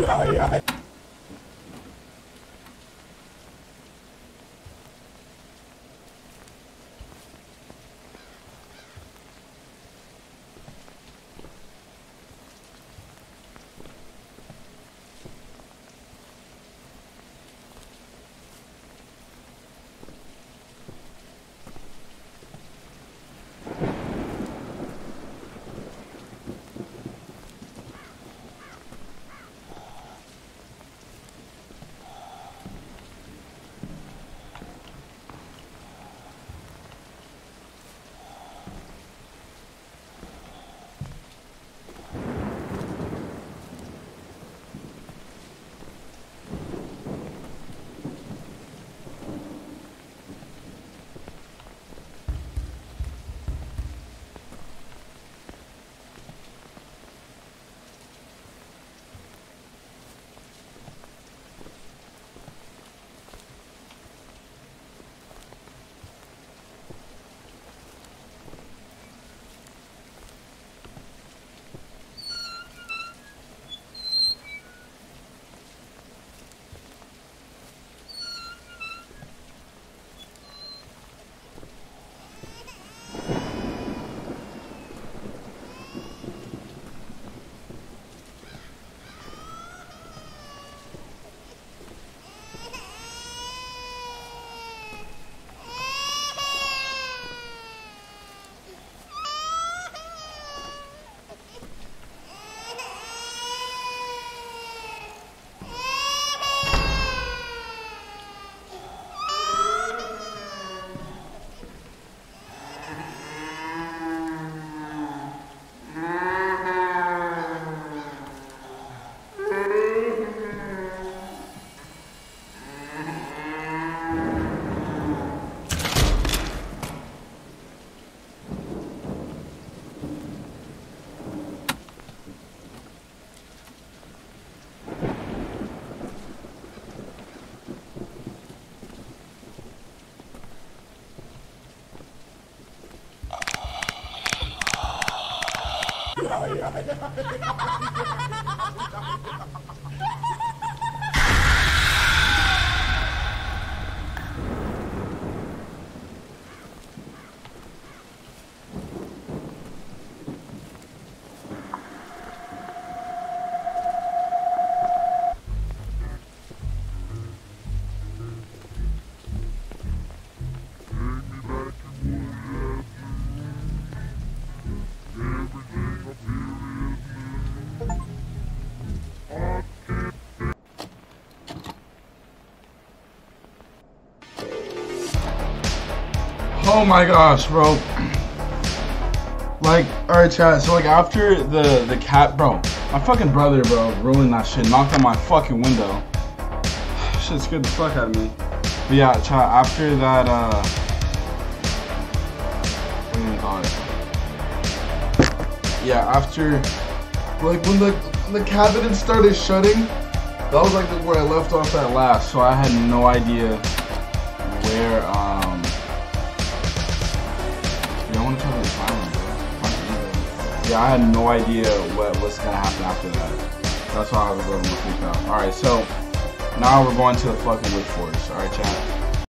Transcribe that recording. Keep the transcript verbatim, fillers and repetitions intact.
Oh my gosh, bro. Like, alright chat, so like after the, the cat, bro, my fucking brother, bro, ruined that shit, knocked on my fucking window. Shit scared the fuck out of me. But yeah, chat, after that, uh, what do you call it? Yeah, after, like when the, when the cabinet started shutting, that was like where I left off at last, so I had no idea where, um, I want to tell the island, bro. Yeah, I had no idea what what's gonna happen after that. That's why I was a little more freaked out. Alright, so now we're going to the fucking Witch Forest. Alright, chat.